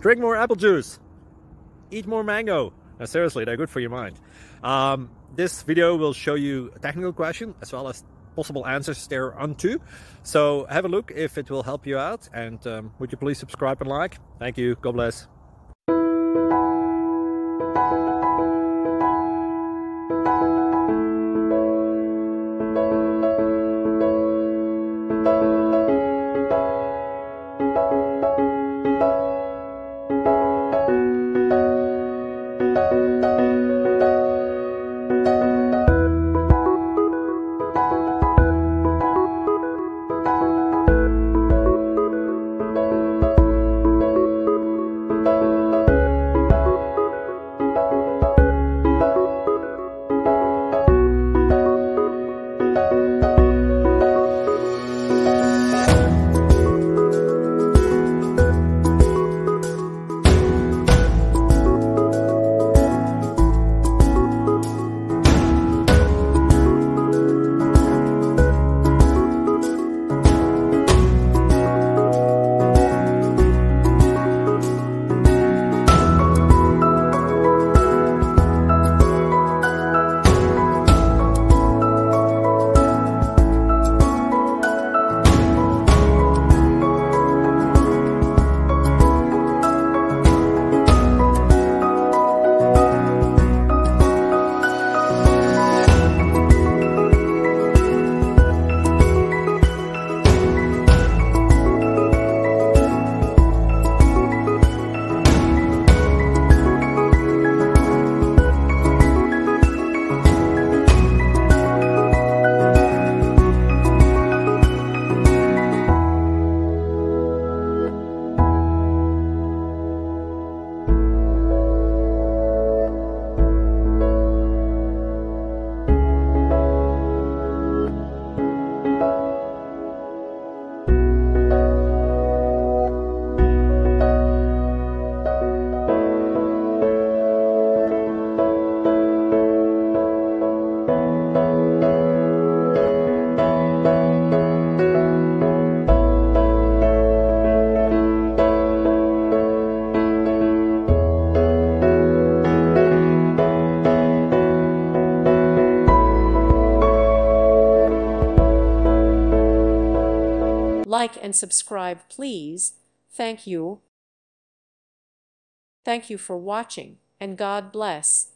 Drink more apple juice. Eat more mango. No, seriously, they're good for your mind. This video will show you a technical question as well as possible answers thereunto. So have a look if it will help you out, and would you please subscribe and like? Thank you. God bless. Like and subscribe, please. Thank you. Thank you for watching, and God bless.